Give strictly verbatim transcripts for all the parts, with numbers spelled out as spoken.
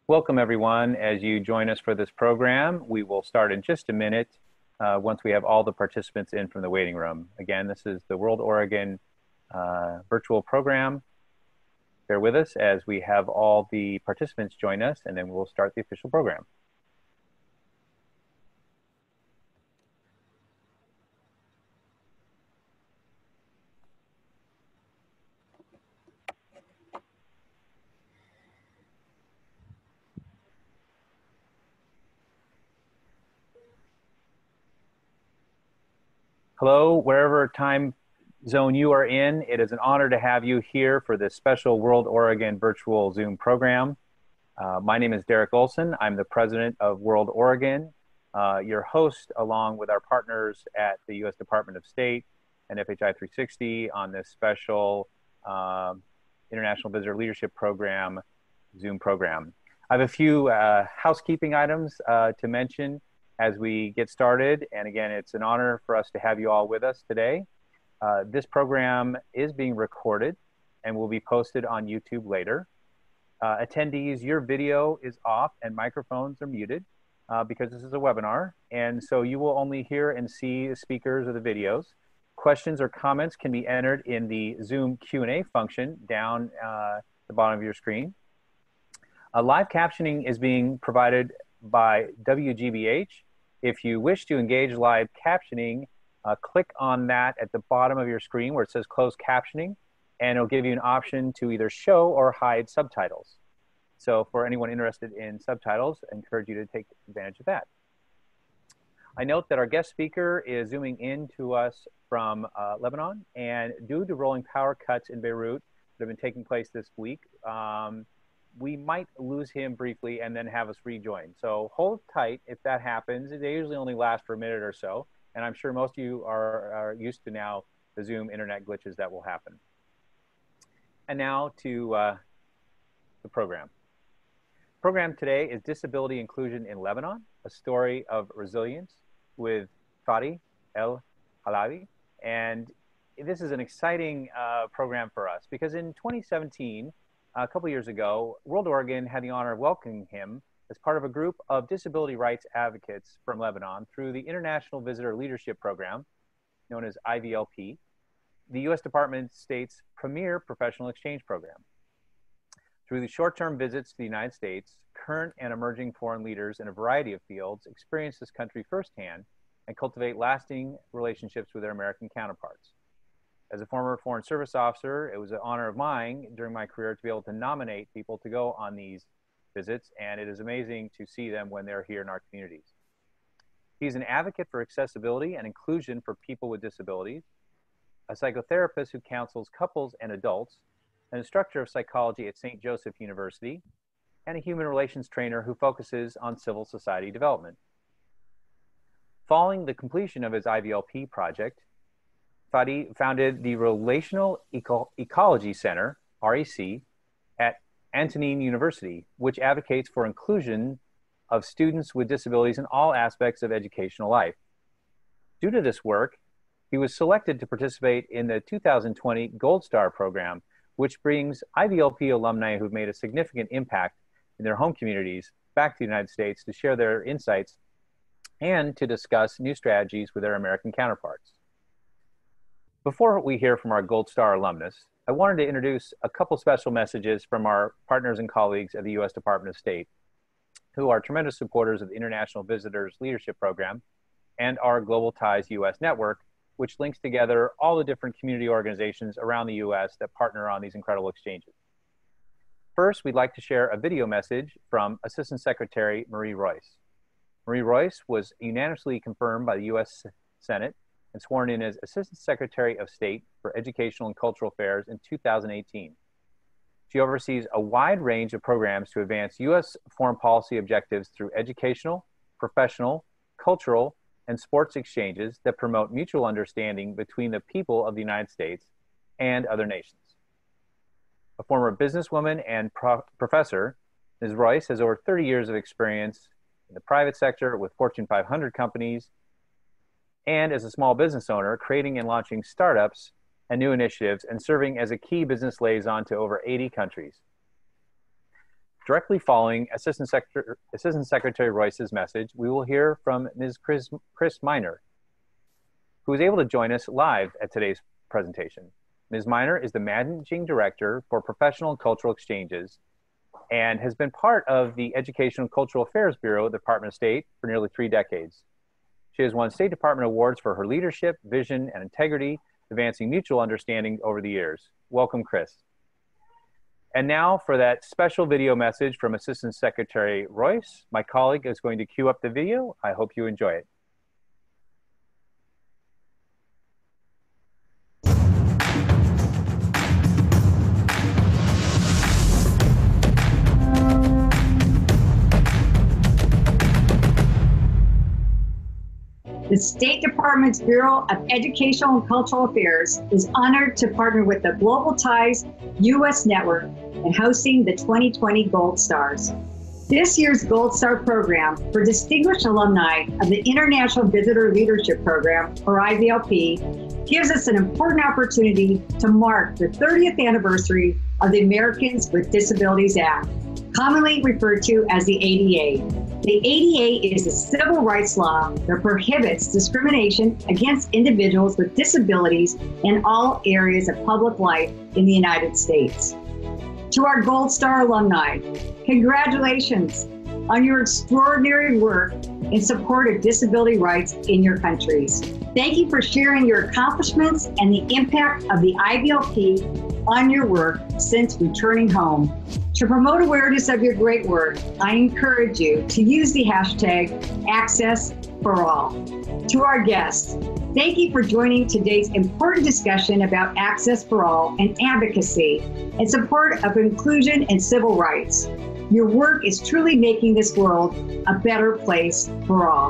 Welcome, everyone. As you join us for this program, we will start in just a minute uh, once we have all the participants in from the waiting room. Again, this is the World Oregon uh, virtual program. Bear with us as we have all the participants join us, and then we'll start the official program. Hello, wherever time zone you are in, it is an honor to have you here for this special World Oregon virtual Zoom program. Uh, my name is Derek Olson. I'm the president of World Oregon, uh, your host along with our partners at the U S Department of State and F H I three sixty on this special um, International Visitor Leadership Program Zoom program. I have a few uh, housekeeping items uh, to mention as we get started. And again, it's an honor for us to have you all with us today. Uh, this program is being recorded and will be posted on YouTube later. Uh, attendees, your video is off and microphones are muted uh, because this is a webinar. And so you will only hear and see the speakers or the videos. Questions or comments can be entered in the Zoom Q and A function down uh, the bottom of your screen. Uh, live captioning is being provided by W G B H. If you wish to engage live captioning, uh, click on that at the bottom of your screen where it says closed captioning, and it'll give you an option to either show or hide subtitles. So for anyone interested in subtitles, I encourage you to take advantage of that. I note that our guest speaker is zooming in to us from uh, Lebanon, and due to rolling power cuts in Beirut that have been taking place this week, um, we might lose him briefly and then have us rejoin. So hold tight if that happens. They usually only last for a minute or so. And I'm sure most of you are, are used to now the Zoom internet glitches that will happen. And now to uh, the program. The program today is Disability Inclusion in Lebanon, a story of resilience with Fadi El Halabi. And this is an exciting uh, program for us because in twenty seventeen, a couple years ago, World Oregon had the honor of welcoming him as part of a group of disability rights advocates from Lebanon through the International Visitor Leadership Program, known as I V L P, the U S Department of State's premier professional exchange program. Through the short-term visits to the United States, current and emerging foreign leaders in a variety of fields experience this country firsthand and cultivate lasting relationships with their American counterparts. As a former Foreign Service officer, it was an honor of mine during my career to be able to nominate people to go on these visits, and it is amazing to see them when they're here in our communities. He's an advocate for accessibility and inclusion for people with disabilities, a psychotherapist who counsels couples and adults, an instructor of psychology at Saint Joseph University, and a human relations trainer who focuses on civil society development. Following the completion of his I V L P project, Fadi founded the Relational Eco Ecology Center, R E C, at Antonine University, which advocates for inclusion of students with disabilities in all aspects of educational life. Due to this work, he was selected to participate in the two thousand twenty Gold Star program, which brings I V L P alumni who've made a significant impact in their home communities back to the United States to share their insights and to discuss new strategies with their American counterparts. Before we hear from our Gold Star alumnus, I wanted to introduce a couple special messages from our partners and colleagues at the U S Department of State, who are tremendous supporters of the International Visitors Leadership Program and our Global Ties U S network, which links together all the different community organizations around the U S that partner on these incredible exchanges. First, we'd like to share a video message from Assistant Secretary Marie Royce. Marie Royce was unanimously confirmed by the U S Senate and sworn in as Assistant Secretary of State for Educational and Cultural Affairs in two thousand eighteen. She oversees a wide range of programs to advance U S foreign policy objectives through educational, professional, cultural, and sports exchanges that promote mutual understanding between the people of the United States and other nations. A former businesswoman and pro professor, Miz Royce has over thirty years of experience in the private sector with Fortune five hundred companies, and as a small business owner, creating and launching startups and new initiatives and serving as a key business liaison to over eighty countries. directly following Assistant Secretary, Assistant Secretary Royce's message, we will hear from Miz Chris, Chris Miner, who is able to join us live at today's presentation. Miz Miner is the Managing Director for Professional and Cultural Exchanges and has been part of the Educational and Cultural Affairs Bureau of the Department of State for nearly three decades. She has won State Department awards for her leadership, vision, and integrity, advancing mutual understanding over the years. Welcome, Chris. And now for that special video message from Assistant Secretary Royce. My colleague is going to cue up the video. I hope you enjoy it. The State Department's Bureau of Educational and Cultural Affairs is honored to partner with the Global Ties U S Network in hosting the twenty twenty Gold Stars. This year's Gold Star program for distinguished alumni of the International Visitor Leadership Program, or I V L P, gives us an important opportunity to mark the thirtieth anniversary of the Americans with Disabilities Act, commonly referred to as the A D A. The A D A is a civil rights law that prohibits discrimination against individuals with disabilities in all areas of public life in the United States. To our Gold Star alumni, congratulations on your extraordinary work in support of disability rights in your countries. Thank you for sharing your accomplishments and the impact of the I V L P on your work since returning home. To promote awareness of your great work, I encourage you to use the hashtag Access for All. To our guests, thank you for joining today's important discussion about Access for All and advocacy in support of inclusion and civil rights. Your work is truly making this world a better place for all.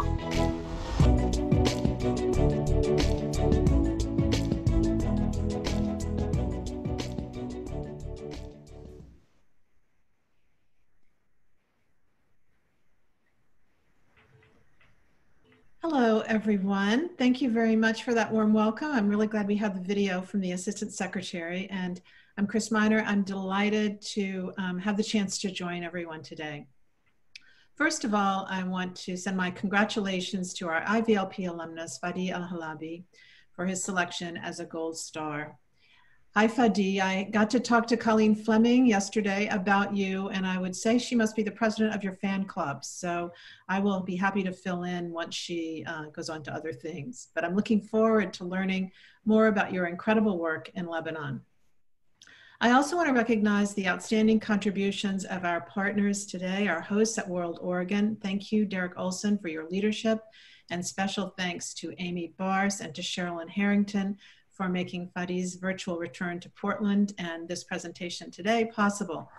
Hello, everyone. Thank you very much for that warm welcome. I'm really glad we have the video from the Assistant Secretary, and I'm Chris Miner. I'm delighted to um, have the chance to join everyone today. First of all, I want to send my congratulations to our I V L P alumnus, Fadi Al-Halabi, for his selection as a Gold Star. Hi, Fadi. I got to talk to Colleen Fleming yesterday about you, and I would say she must be the president of your fan club. So I will be happy to fill in once she uh, goes on to other things. But I'm looking forward to learning more about your incredible work in Lebanon. I also want to recognize the outstanding contributions of our partners today, our hosts at World Oregon. Thank you, Derek Olson, for your leadership, and special thanks to Amy Bars and to Sherilyn Harrington for making Fadi's virtual return to Portland and this presentation today possible.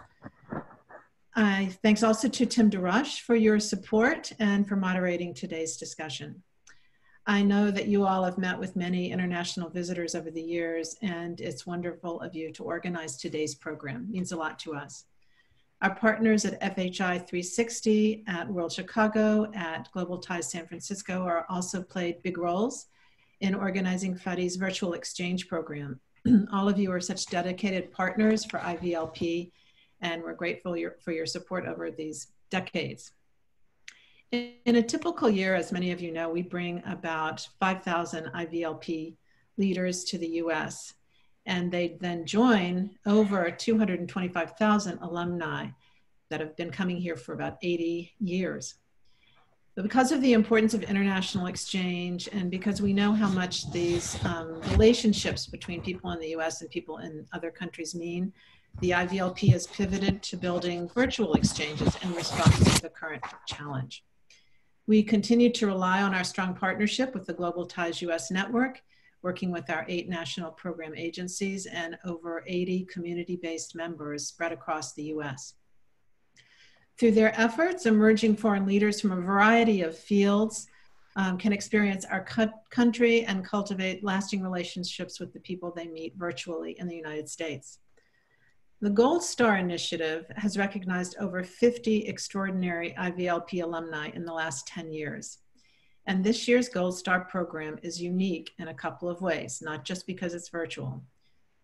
Uh, thanks also to Tim DeRush for your support and for moderating today's discussion. I know that you all have met with many international visitors over the years, and it's wonderful of you to organize today's program. It means a lot to us. Our partners at F H I three sixty, at World Chicago, at Global Ties San Francisco are also played big roles in organizing Fadi's virtual exchange program. All of you are such dedicated partners for I V L P, and we're grateful your, for your support over these decades. In, in a typical year, as many of you know, we bring about five thousand I V L P leaders to the U S, and they then join over two hundred twenty-five thousand alumni that have been coming here for about eighty years. But because of the importance of international exchange, and because we know how much these um, relationships between people in the U S and people in other countries mean, the I V L P has pivoted to building virtual exchanges in response to the current challenge. We continue to rely on our strong partnership with the Global Ties U S Network, working with our eight national program agencies and over eighty community-based members spread across the U S. Through their efforts, emerging foreign leaders from a variety of fields um, can experience our country and cultivate lasting relationships with the people they meet virtually in the United States. The Gold Star Initiative has recognized over fifty extraordinary I V L P alumni in the last ten years. And this year's Gold Star program is unique in a couple of ways, not just because it's virtual.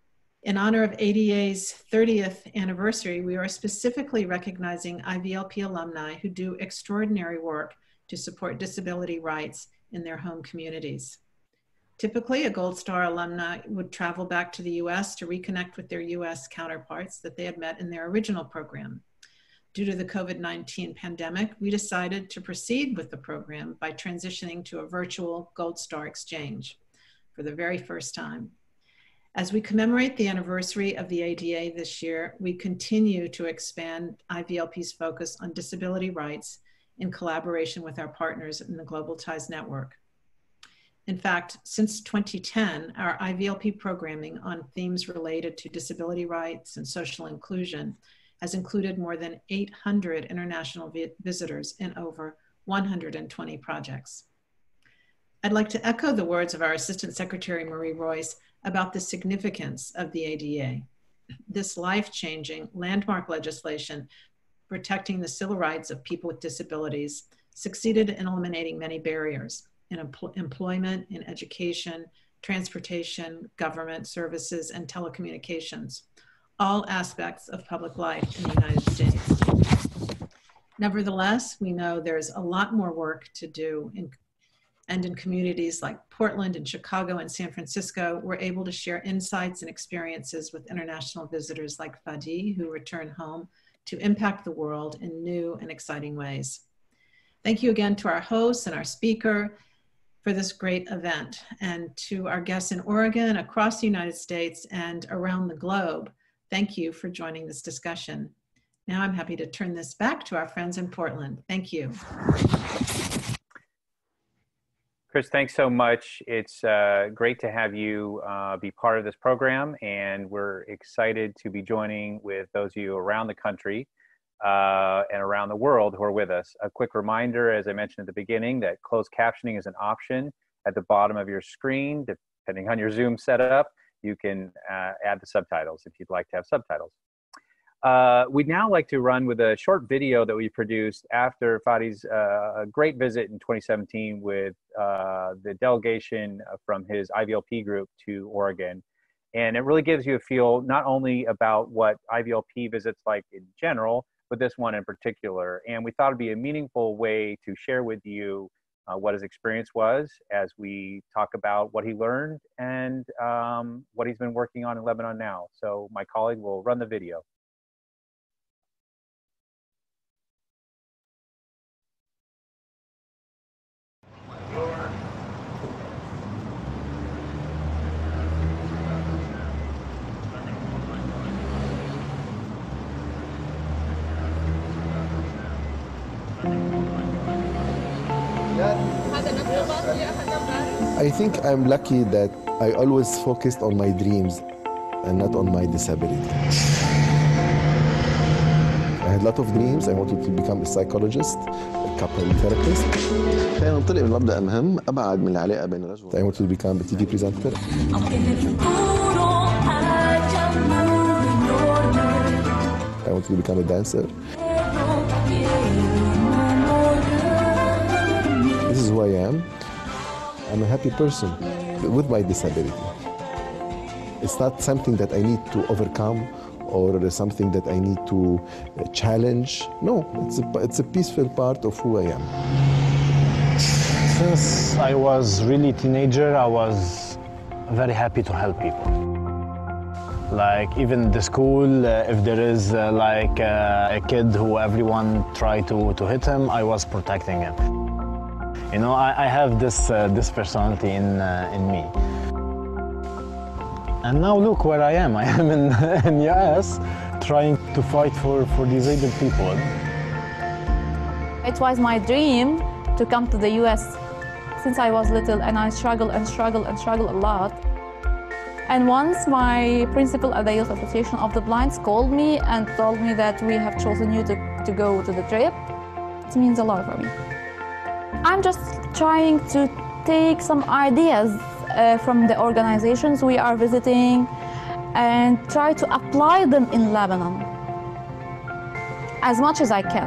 In honor of A D A's thirtieth anniversary, we are specifically recognizing I V L P alumni who do extraordinary work to support disability rights in their home communities. Typically, a Gold Star alumni would travel back to the U S to reconnect with their U S counterparts that they had met in their original program. Due to the COVID nineteen pandemic, we decided to proceed with the program by transitioning to a virtual Gold Star exchange for the very first time. As we commemorate the anniversary of the A D A this year, we continue to expand I V L P's focus on disability rights in collaboration with our partners in the Global Ties Network. In fact, since twenty ten, our I V L P programming on themes related to disability rights and social inclusion has included more than eight hundred international vi- visitors in over one hundred twenty projects. I'd like to echo the words of our Assistant Secretary Marie Royce about the significance of the A D A. This life-changing landmark legislation protecting the civil rights of people with disabilities succeeded in eliminating many barriers in empl- employment, in education, transportation, government services, and telecommunications, all aspects of public life in the United States. Nevertheless, we know there's a lot more work to do in and in communities like Portland and Chicago and San Francisco, we're able to share insights and experiences with international visitors like Fadi, who return home to impact the world in new and exciting ways. Thank you again to our hosts and our speaker for this great event, and to our guests in Oregon, across the United States, and around the globe. Thank you for joining this discussion. Now I'm happy to turn this back to our friends in Portland. Thank you. Chris, thanks so much. It's uh, great to have you uh, be part of this program, and we're excited to be joining with those of you around the country uh, and around the world who are with us. A quick reminder, as I mentioned at the beginning, that closed captioning is an option at the bottom of your screen. Depending on your Zoom setup, you can uh, add the subtitles if you'd like to have subtitles. Uh, we'd now like to run with a short video that we produced after Fadi's uh, great visit in twenty seventeen with uh, the delegation from his I V L P group to Oregon. And it really gives you a feel not only about what I V L P visits like in general, but this one in particular. And we thought it'd be a meaningful way to share with you uh, what his experience was as we talk about what he learned and um, what he's been working on in Lebanon now. So my colleague will run the video. I think I'm lucky that I always focused on my dreams and not on my disability. I had a lot of dreams. I wanted to become a psychologist, a couple therapist. كان ننطلق من مبدأ مهم أبعد من العلاقة بين الرجل. I wanted to become a T V presenter. I wanted to become a dancer. This is who I am. I'm a happy person with my disability. It's not something that I need to overcome or something that I need to challenge. No, it's a, it's a peaceful part of who I am. Since I was really a teenager, I was very happy to help people. Like even the school, uh, if there is uh, like uh, a kid who everyone try to, to hit him, I was protecting him. You know, I, I have this uh, this personality in uh, in me. And now look where I am. I am in in U S trying to fight for for disabled people. It was my dream to come to the U S since I was little, and I struggled and struggled and struggled a lot. And once my principal at the Youth Association of the Blind called me and told me that we have chosen you to, to go to the trip, it means a lot for me. I'm just trying to take some ideas uh, from the organizations we are visiting and try to apply them in Lebanon as much as I can.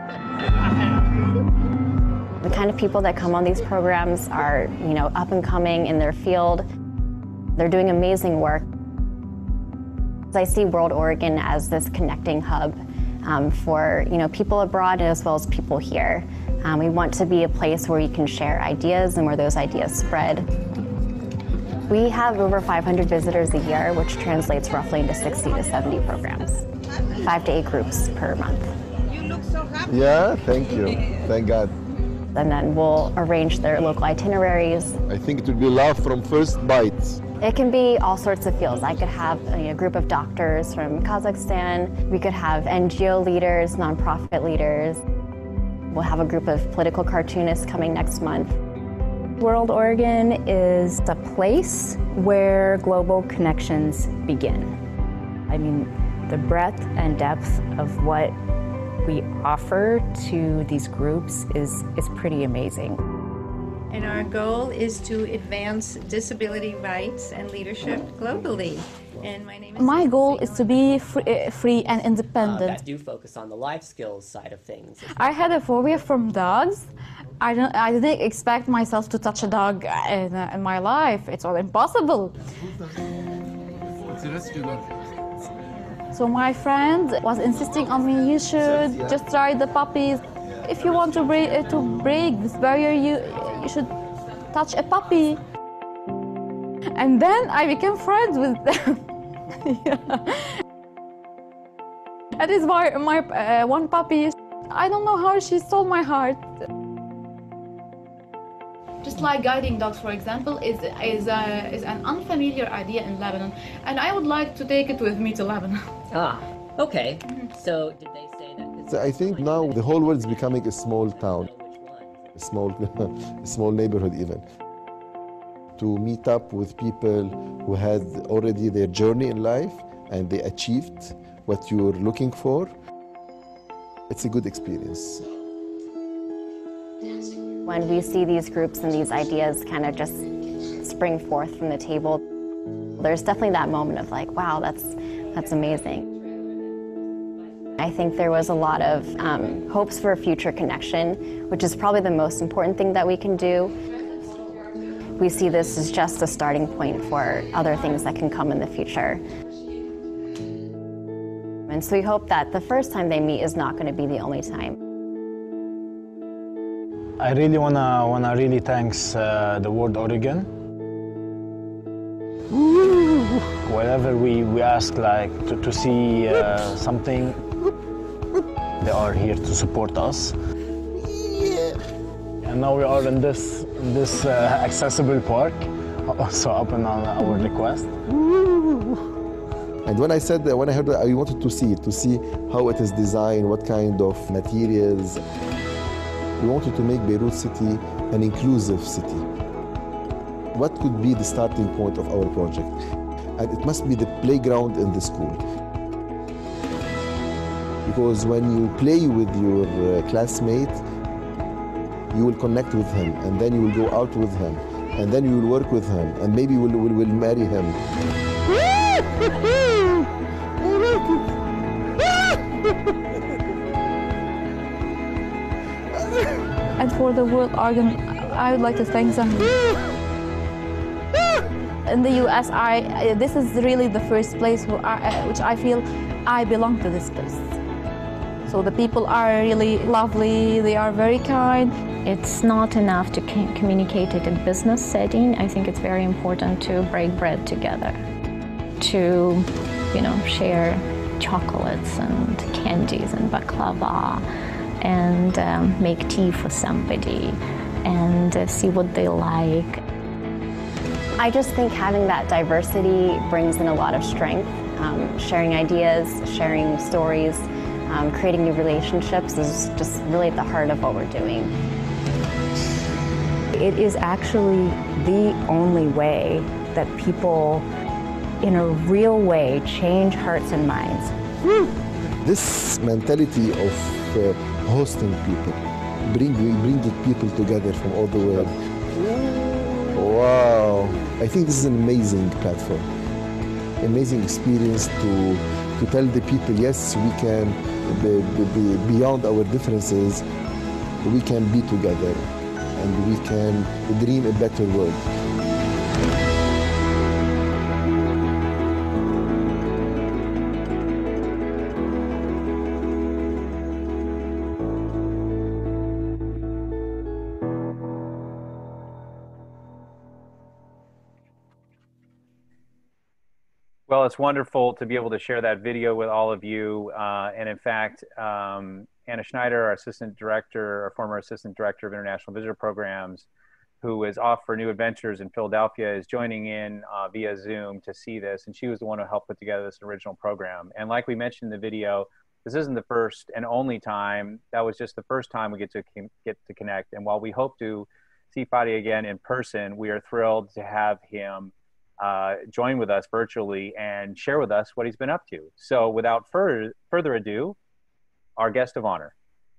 The kind of people that come on these programs are, you know, up and coming in their field. They're doing amazing work. I see World Oregon as this connecting hub um, for you know people abroad as well as people here. Um, we want to be a place where you can share ideas and where those ideas spread. We have over five hundred visitors a year, which translates roughly into sixty to seventy programs, five to eight groups per month. You look so happy. Yeah, thank you. Thank God. And then we'll arrange their local itineraries. I think it will be love from first bites. It can be all sorts of fields. I could have a, a group of doctors from Kazakhstan. We could have N G O leaders, nonprofit leaders. We'll have a group of political cartoonists coming next month. World Oregon is a place where global connections begin. I mean, the breadth and depth of what we offer to these groups is, is pretty amazing. And our goal is to advance disability rights and leadership globally. And my name is My goal is to be free, uh, free and Uh, independent. that do focus on the life skills side of things. I had a phobia from dogs. I don't. I didn't expect myself to touch a dog in, uh, in my life. It's all impossible. So my friend was insisting on me. You should just try the puppies. If you want to break uh, to break this barrier, you you should touch a puppy. And then I became friends with them. Yeah. That is why my uh, one puppy. I don't know how she stole my heart. Just like guiding dogs, for example, is is a, is an unfamiliar idea in Lebanon, and I would like to take it with me to Lebanon. Ah, okay. So did they say that? So I think now the whole world is becoming a small town, a small, a small neighborhood even. To meet up with people who had already their journey in life and they achieved what you're looking for, it's a good experience. When we see these groups and these ideas kind of just spring forth from the table, there's definitely that moment of like, wow, that's, that's amazing. I think there was a lot of um, hopes for a future connection, which is probably the most important thing that we can do. We see this as just a starting point for other things that can come in the future. And so we hope that the first time they meet is not going to be the only time. I really wanna wanna really thanks uh, the World Oregon. Whenever we, we ask like to, to see uh, something, they are here to support us. And now we are in this in this uh, accessible park, also up on our request. And when I said that, when I heard that, I wanted to see it, to see how it is designed, what kind of materials. We wanted to make Beirut City an inclusive city. What could be the starting point of our project? And it must be the playground in the school. Because when you play with your uh, classmate, you will connect with him, and then you will go out with him, and then you will work with him, and maybe you will, will, will marry him. And for the World Oregon, I would like to thank them. In the U S, I this is really the first place where I, which I feel I belong to this place. So the people are really lovely. They are very kind. It's not enough to communicate it in business setting. I think it's very important to break bread together, to, you know, share chocolates and candies and baklava, and um, make tea for somebody, and uh, see what they like. I just think having that diversity brings in a lot of strength. Um, sharing ideas, sharing stories, um, creating new relationships is just really at the heart of what we're doing. It is actually the only way that people, in a real way, change hearts and minds. This mentality of uh, hosting people, bringing, bringing people together from all the world. Wow, I think this is an amazing platform, amazing experience to, to tell the people, yes, we can, be, be, beyond our differences, we can be together and we can dream a better world. Well, it's wonderful to be able to share that video with all of you. Uh, and in fact, um, Anna Schneider, our assistant director, our former assistant director of international visitor programs, who is off for new adventures in Philadelphia, is joining in uh, via Zoom to see this. And she was the one who helped put together this original program. And like we mentioned in the video, this isn't the first and only time. That was just the first time we get to get to connect. And while we hope to see Fadi again in person, we are thrilled to have him uh, join with us virtually and share with us what he's been up to. So without further, further ado, our guest of honor.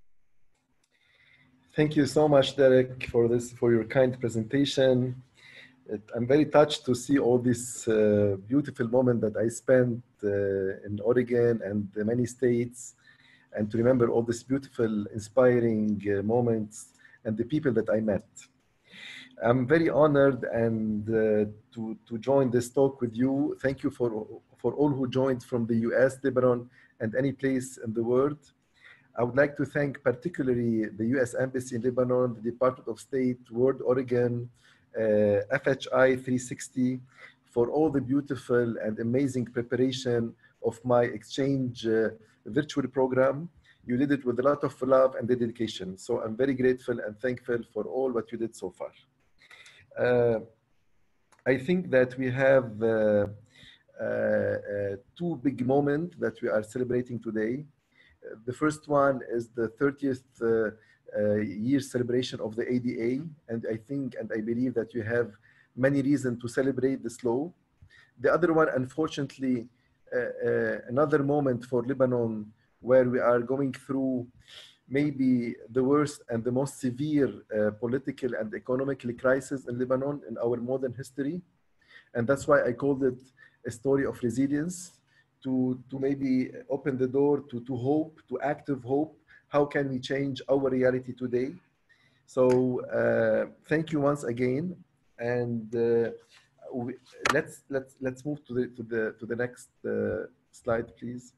Thank you so much, Derek, for this, for your kind presentation. It, I'm very touched to see all this uh, beautiful moment that I spent uh, in Oregon and the many states, and to remember all these beautiful, inspiring uh, moments and the people that I met. I'm very honored and uh, to, to join this talk with you. Thank you for, for all who joined from the U S, Lebanon, and any place in the world. I would like to thank particularly the U S Embassy in Lebanon, the Department of State, World Oregon, uh, F H I three sixty, for all the beautiful and amazing preparation of my exchange uh, virtual program. You did it with a lot of love and dedication. So I'm very grateful and thankful for all what you did so far. Uh, I think that we have uh, uh, uh, two big moments that we are celebrating today. Uh, the first one is the thirtieth uh, uh, year celebration of the A D A, and I think and I believe that you have many reasons to celebrate this law. The other one, unfortunately, uh, uh, another moment for Lebanon where we are going through maybe the worst and the most severe uh, political and economical crisis in Lebanon in our modern history. And that's why I called it a story of resilience, to, to maybe open the door to, to hope, to active hope. How can we change our reality today? So uh, thank you once again. And uh, we, let's, let's, let's move to the, to the, to the next uh, slide, please.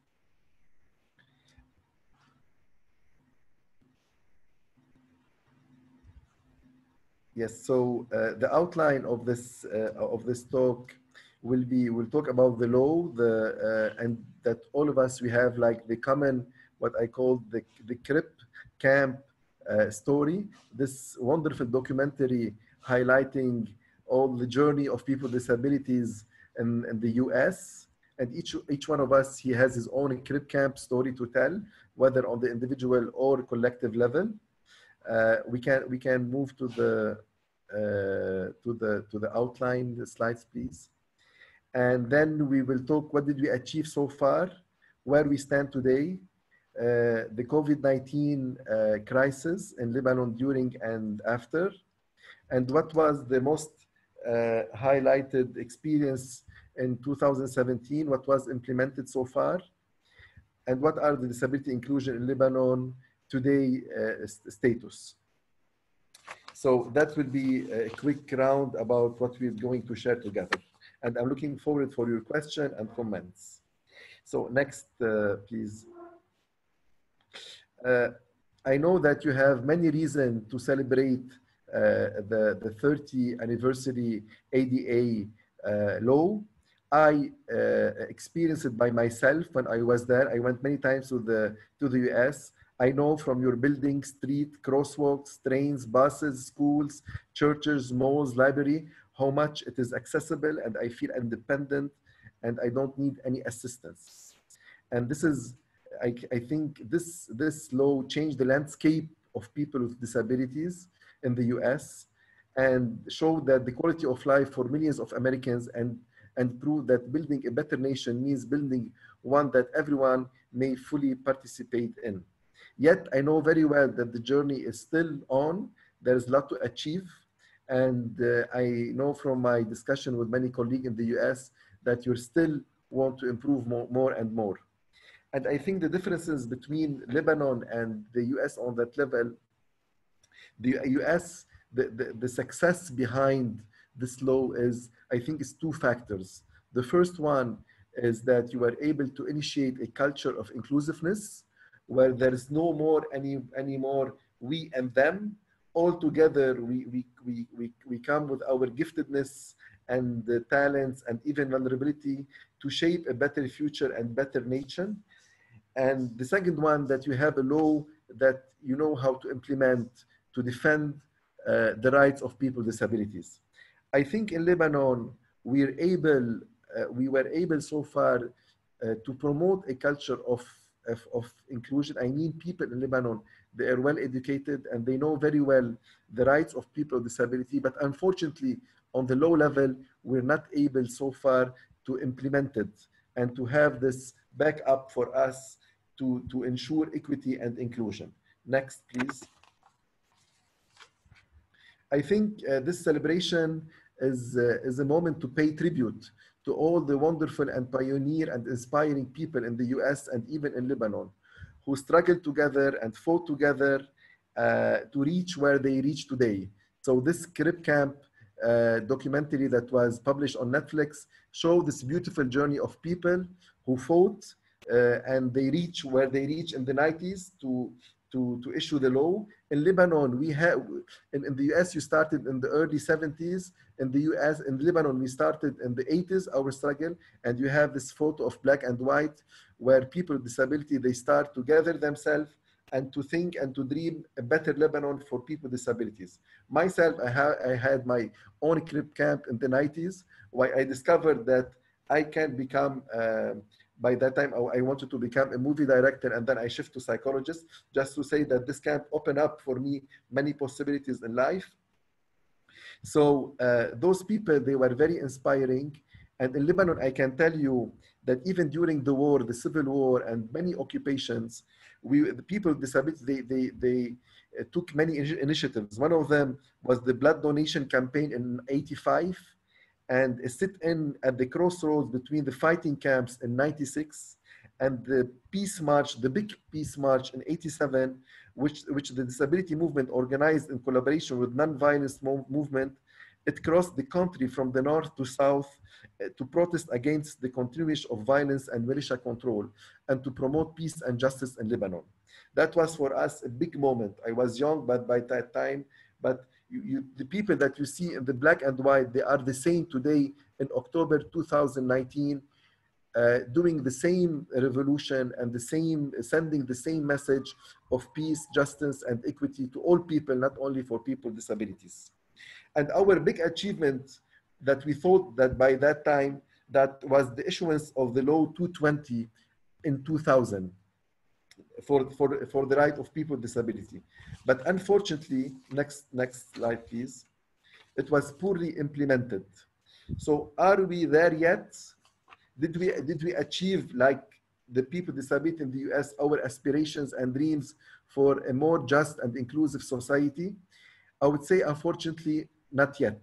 Yes, so uh, the outline of this uh, of this talk will be, we'll talk about the law, the uh, and that all of us, we have like the common, what I call the, the Crip Camp uh, story, this wonderful documentary highlighting all the journey of people with disabilities in, in the U S. And each, each one of us, he has his own Crip Camp story to tell, whether on the individual or collective level. Uh, we can we can move to the uh, to the to the outline, the slides, please. And then we will talk, what did we achieve so far, where we stand today, uh, the COVID nineteen uh, crisis in Lebanon during and after, and what was the most uh, highlighted experience in two thousand seventeen, what was implemented so far, and what are the disability inclusion in Lebanon today uh, status. So that will be a quick round about what we're going to share together. And I'm looking forward for your question and comments. So next, uh, please. Uh, I know that you have many reasons to celebrate uh, the, the thirtieth anniversary A D A uh, law. I uh, experienced it by myself when I was there. I went many times to the, to the U S. I know from your buildings, street, crosswalks, trains, buses, schools, churches, malls, library, how much it is accessible, and I feel independent and I don't need any assistance. And this is, I, I think this, this law changed the landscape of people with disabilities in the U S and showed that the quality of life for millions of Americans, and, and proved that building a better nation means building one that everyone may fully participate in. Yet I know very well that the journey is still on. There's a lot to achieve. And uh, I know from my discussion with many colleagues in the U S that you still want to improve more, more and more. And I think the differences between Lebanon and the U S on that level, the U S, the, the, the success behind this law is, I think, is two factors. The first one is that you are able to initiate a culture of inclusiveness, where there is no more any anymore we and them. All together, we, we, we, we, we come with our giftedness and the talents and even vulnerability to shape a better future and better nation. And the second one, that you have a law that you know how to implement to defend uh, the rights of people with disabilities. I think in Lebanon, we're able, uh, we were able so far uh, to promote a culture of, of, of inclusion. I mean, people in Lebanon, they are well educated and they know very well the rights of people with disability, but unfortunately, on the low level, we're not able so far to implement it and to have this backup for us to, to ensure equity and inclusion. Next, please. I think uh, this celebration is, uh, is a moment to pay tribute to all the wonderful and pioneer and inspiring people in the U S and even in Lebanon who struggled together and fought together uh, to reach where they reach today. So this Crip Camp uh, documentary that was published on Netflix showed this beautiful journey of people who fought uh, and they reach where they reach in the nineties to, to, to issue the law. In Lebanon, we have, in, in the U S, you started in the early seventies. In the U S, in Lebanon, we started in the eighties, our struggle, and you have this photo of black and white where people with disability, they start to gather themselves and to think and to dream a better Lebanon for people with disabilities. Myself, I, ha I had my own Crip Camp in the nineties, where I discovered that I can become, uh, by that time, I wanted to become a movie director, and then I shift to psychologist, just to say that this camp opened up for me many possibilities in life. So uh, those people, they were very inspiring. And in Lebanon, I can tell you that even during the war, the civil war, and many occupations, we, the people with disabilities, they, they, they uh, took many initiatives. One of them was the blood donation campaign in eighty-five, and a sit-in at the crossroads between the fighting camps in ninety-six and the peace march, the big peace march in eighty-seven, which, which the disability movement organized in collaboration with non-violence movement. It crossed the country from the north to south uh, to protest against the continuation of violence and militia control and to promote peace and justice in Lebanon. That was for us a big moment. I was young, but by that time, but you, you, the people that you see in the black and white, they are the same today in October two thousand nineteen, uh, doing the same revolution and the same, sending the same message of peace, justice, and equity to all people, not only for people with disabilities. And our big achievement that we thought that by that time, that was the issuance of the law two twenty in two thousand for, for, for the right of people with disability. But unfortunately, next, next slide, please. It was poorly implemented. So are we there yet? Did we, did we achieve, like the people with disability in the U S, our aspirations and dreams for a more just and inclusive society? I would say, unfortunately, not yet.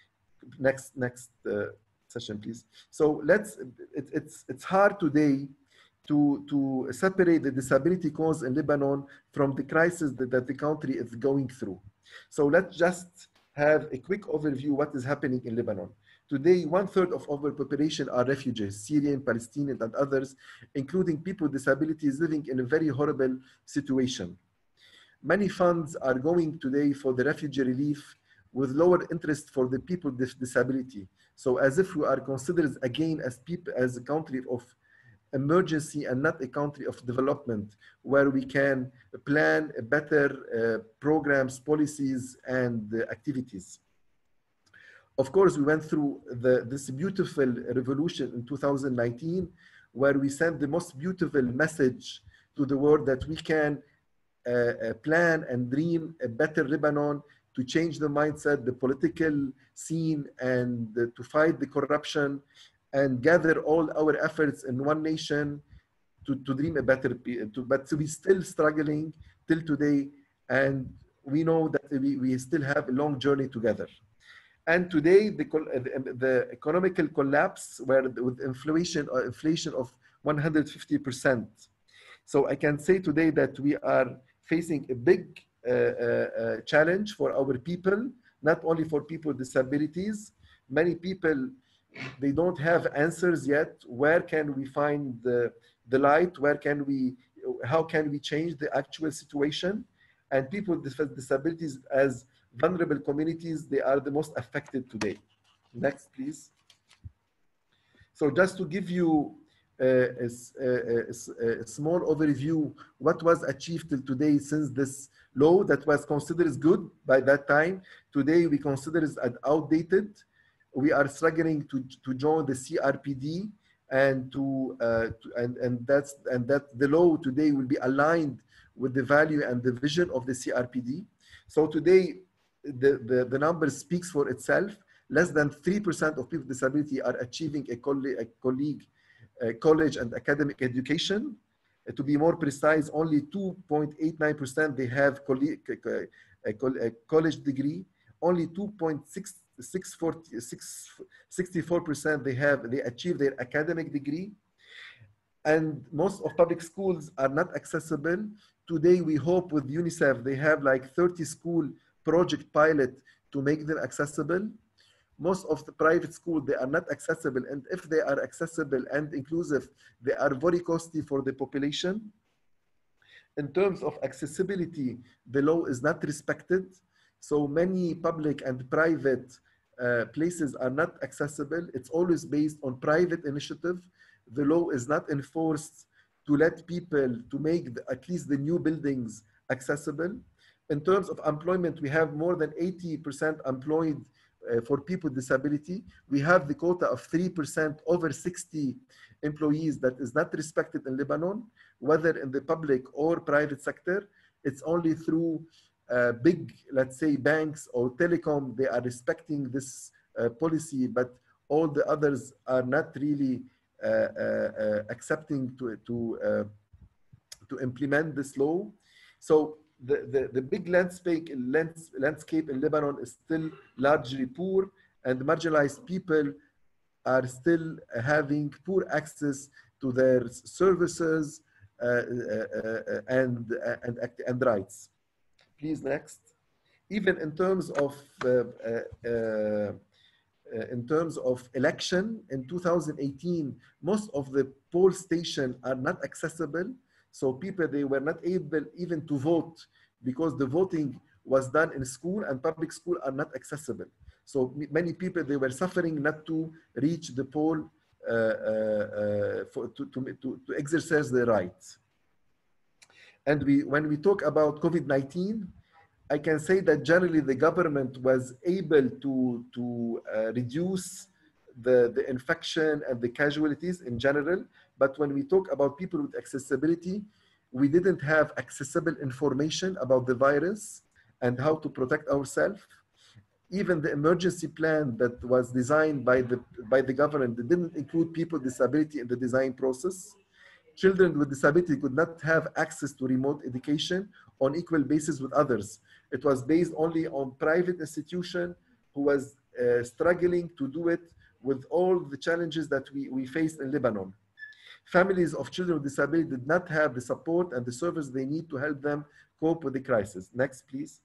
Next, next uh, session, please. So let's, it, it's, it's hard today to, to separate the disability cause in Lebanon from the crisis that, that the country is going through. So let's just have a quick overview of what is happening in Lebanon. Today, one third of our population are refugees, Syrian, Palestinian, and others, including people with disabilities living in a very horrible situation. Many funds are going today for the refugee relief with lower interest for the people with disability. So as if we are considered again as people, as a country of emergency and not a country of development, where we can plan better uh, programs, policies, and uh, activities. Of course, we went through the, this beautiful revolution in two thousand nineteen, where we sent the most beautiful message to the world that we can uh, uh, plan and dream a better Lebanon, to change the mindset, the political scene, and uh, to fight the corruption, and gather all our efforts in one nation to, to dream a better, to, but we're still struggling till today, and we know that we, we still have a long journey together. And today, the, the economical collapse, where with inflation, uh, inflation of one hundred fifty percent. So I can say today that we are facing a big uh, uh, challenge for our people, not only for people with disabilities. Many people, they don't have answers yet. Where can we find the, the light? Where can we, how can we change the actual situation? And people with disabilities as vulnerable communities, they are the most affected today. Next, please. So just to give you uh, a, a, a, a small overview, what was achieved till today since this law that was considered as good by that time, today we consider it as outdated. We are struggling to, to join the C R P D, and to, uh, to and and that's and that the law today will be aligned with the value and the vision of the C R P D. So today, the the, the number speaks for itself. Less than three percent of people with disability are achieving a, coll a colleague, a college and academic education. Uh, to be more precise, only two point eight nine percent they have a, a college degree. Only two point six four percent they have they achieve their academic degree. And most of public schools are not accessible. Today, we hope with UNICEF, they have like thirty school project pilot to make them accessible. Most of the private schools, they are not accessible. And if they are accessible and inclusive, they are very costly for the population. In terms of accessibility, the law is not respected. So many public and private uh, places are not accessible. It's always based on private initiative. The law is not enforced to let people, to make the, at least the new buildings accessible. In terms of employment, we have more than eighty percent employed uh, for people with disability. We have the quota of three percent over sixty employees that is not respected in Lebanon, whether in the public or private sector. It's only through uh, big, let's say, banks or telecom, they are respecting this uh, policy, but all the others are not really uh, uh, uh, accepting to, to, uh, to implement this law. So the, the, the big landscape, lands, landscape in Lebanon is still largely poor, and marginalized people are still having poor access to their services uh, uh, uh, and, uh, and, and rights. Please, next. Even in terms of uh, uh, uh, in terms of election in two thousand eighteen, most of the poll stations are not accessible. So people, they were not able even to vote because the voting was done in school, and public school are not accessible. So many people, they were suffering not to reach the poll uh, uh, for, to, to, to, to exercise their rights. And we, when we talk about COVID nineteen, I can say that generally the government was able to, to uh, reduce the, the infection and the casualties in general. But when we talk about people with accessibility, we didn't have accessible information about the virus and how to protect ourselves. Even the emergency plan that was designed by the, by the government didn't include people with disability in the design process. Children with disability could not have access to remote education on equal basis with others. It was based only on private institution who was uh, struggling to do it with all the challenges that we, we faced in Lebanon. Families of children with disability did not have the support and the service they need to help them cope with the crisis. Next, please.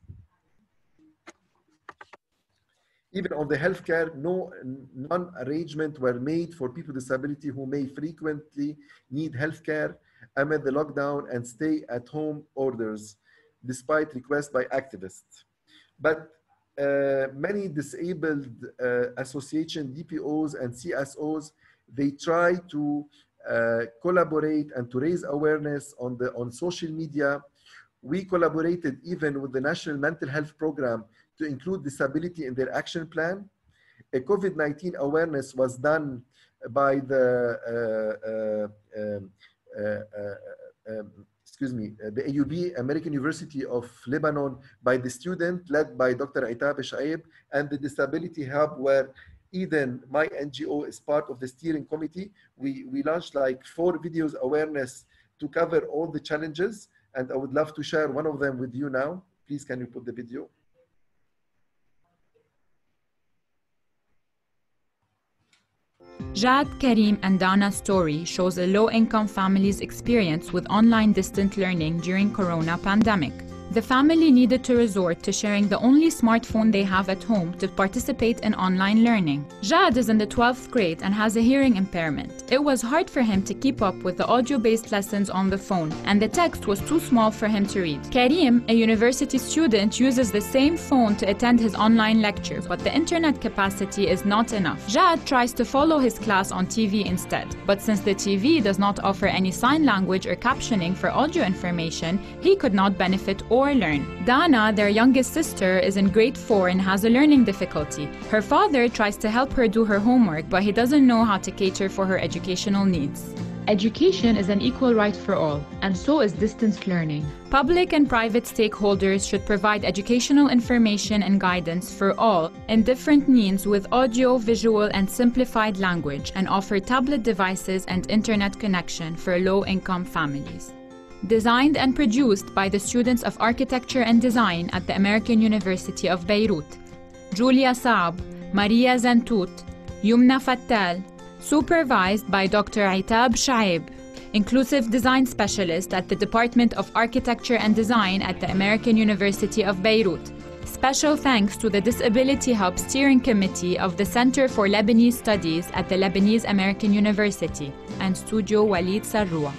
Even on the healthcare, no non-arrangement were made for people with disability who may frequently need healthcare amid the lockdown and stay-at-home orders, despite requests by activists. But uh, many disabled uh, association, D P Os and C S Os, they try to uh, collaborate and to raise awareness on, the, on social media. We collaborated even with the National Mental Health Program to include disability in their action plan. A COVID nineteen awareness was done by the, uh, uh, um, uh, uh, um, excuse me, uh, the A U B, American University of Lebanon, by the student led by Doctor Aitab Shaib, and the Disability Hub, where Eden, my N G O, is part of the steering committee. We, we launched like four videos awareness to cover all the challenges, and I would love to share one of them with you now. Please, can you put the video? Jad, Karim, and Dana's story shows a low-income family's experience with online distant learning during Corona pandemic. The family needed to resort to sharing the only smartphone they have at home to participate in online learning. Jad is in the twelfth grade and has a hearing impairment. It was hard for him to keep up with the audio-based lessons on the phone, and the text was too small for him to read. Karim, a university student, uses the same phone to attend his online lecture, but the internet capacity is not enough. Jad tries to follow his class on T V instead, but since the T V does not offer any sign language or captioning for audio information, he could not benefit or or learn. Dana, their youngest sister, is in grade four and has a learning difficulty. Her father tries to help her do her homework, but he doesn't know how to cater for her educational needs. Education is an equal right for all, and so is distance learning. Public and private stakeholders should provide educational information and guidance for all in different needs with audio, visual, and simplified language, and offer tablet devices and internet connection for low-income families. Designed and produced by the students of Architecture and Design at the American University of Beirut, Julia Saab, Maria Zantout, Yumna Fattal, supervised by Doctor Aitab Shaib, Inclusive Design Specialist at the Department of Architecture and Design at the American University of Beirut. Special thanks to the Disability Hub Steering Committee of the Center for Lebanese Studies at the Lebanese American University and Studio Walid Sarroua.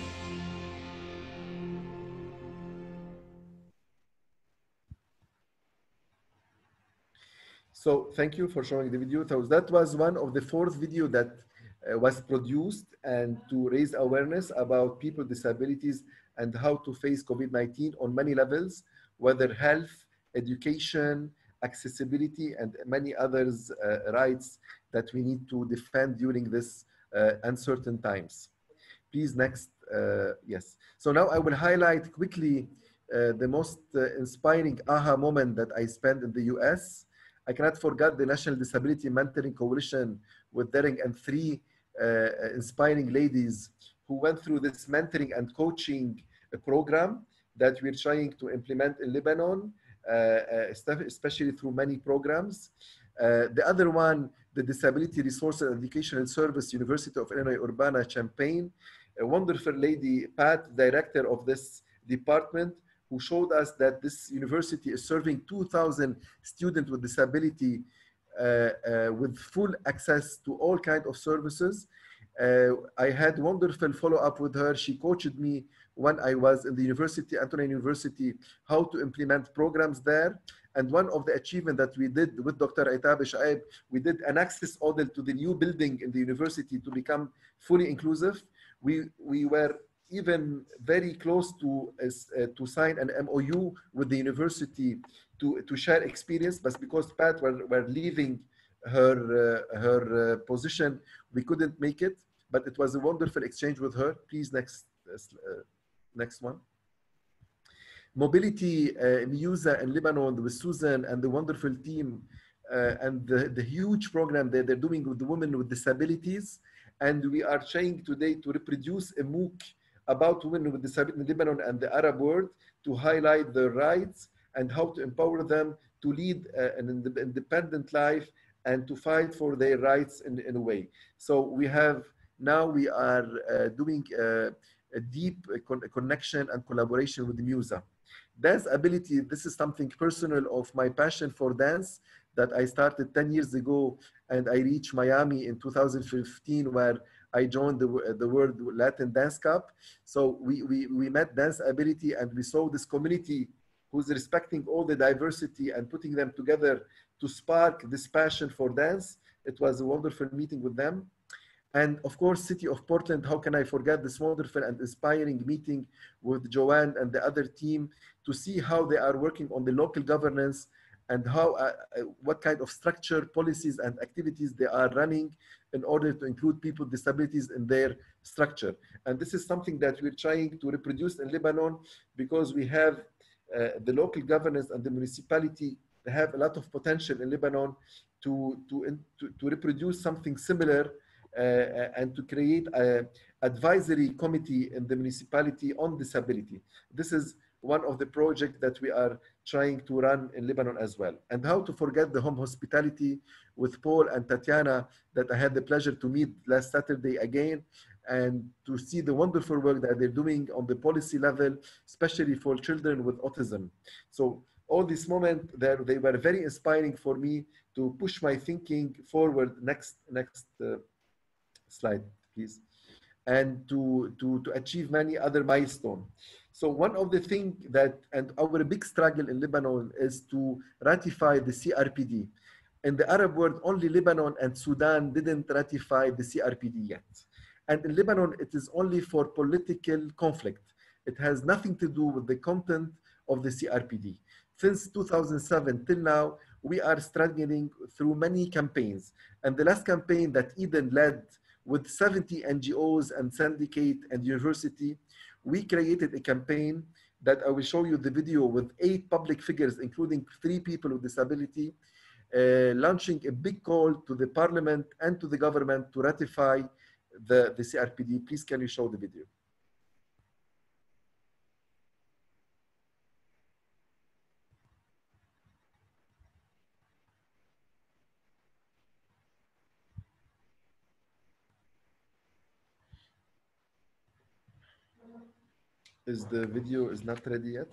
So thank you for showing the video. So that was one of the fourth video that uh, was produced and to raise awareness about people with disabilities and how to face COVID nineteen on many levels, whether health, education, accessibility, and many others uh, rights that we need to defend during this uh, uncertain times. Please next, uh, yes. So now I will highlight quickly uh, the most uh, inspiring aha moment that I spent in the U S. I cannot forget the National Disability Mentoring Coalition with Daring and three uh, inspiring ladies who went through this mentoring and coaching program that we're trying to implement in Lebanon, uh, especially through many programs. Uh, the other one, the Disability Resource and Educational Service, University of Illinois Urbana-Champaign. A wonderful lady, Pat, director of this department, who showed us that this university is serving two thousand students with disability uh, uh, with full access to all kinds of services. Uh, I had wonderful follow-up with her. She coached me when I was in the university, Antonia University, how to implement programs there. And one of the achievements that we did with Doctor Aitab Shaib, we did an access audit to the new building in the university to become fully inclusive. We, we were even very close to, uh, to sign an M O U with the university to, to share experience, but because Pat were, were leaving her, uh, her uh, position, we couldn't make it, but it was a wonderful exchange with her. Please, next, uh, next one. Mobility, uh, Musa in Lebanon with Susan and the wonderful team uh, and the, the huge program that they're doing with the women with disabilities. And we are trying today to reproduce a MOOC about women with disability in Lebanon and the Arab world to highlight their rights and how to empower them to lead uh, an independent life and to fight for their rights in, in a way. So we have, now we are uh, doing uh, a deep con connection and collaboration with the Musa. Dance ability, this is something personal of my passion for dance that I started ten years ago, and I reached Miami in two thousand fifteen where I joined the, the World Latin Dance Cup. So we, we, we met dance ability and we saw this community who's respecting all the diversity and putting them together to spark this passion for dance. It was a wonderful meeting with them. And of course, City of Portland, how can I forget this wonderful and inspiring meeting with Joanne and the other team to see how they are working on the local governance and how, uh, what kind of structure, policies, and activities they are running in order to include people with disabilities in their structure. And this is something that we're trying to reproduce in Lebanon because we have uh, the local governance and the municipality have a lot of potential in Lebanon to, to, to, to reproduce something similar uh, and to create an advisory committee in the municipality on disability. This is one of the projects that we are trying to run in Lebanon as well. And how to forget the home hospitality with Paul and Tatiana that I had the pleasure to meet last Saturday again. and to see the wonderful work that they're doing on the policy level, especially for children with autism. So all this moment, they were very inspiring for me to push my thinking forward. Next, next uh, slide, please. And to, to, to achieve many other milestones. So one of the things that, and our big struggle in Lebanon is to ratify the C R P D. In the Arab world, only Lebanon and Sudan didn't ratify the C R P D yet. And in Lebanon, it is only for political conflict. It has nothing to do with the content of the C R P D. Since two thousand seven till now, we are struggling through many campaigns. And the last campaign that Eden led with seventy N G Os and syndicate and university, we created a campaign that I will show you the video with eight public figures, including three people with disability, uh, launching a big call to the parliament and to the government to ratify the, the C R P D. Please, can you show the video? Is the video is not ready yet?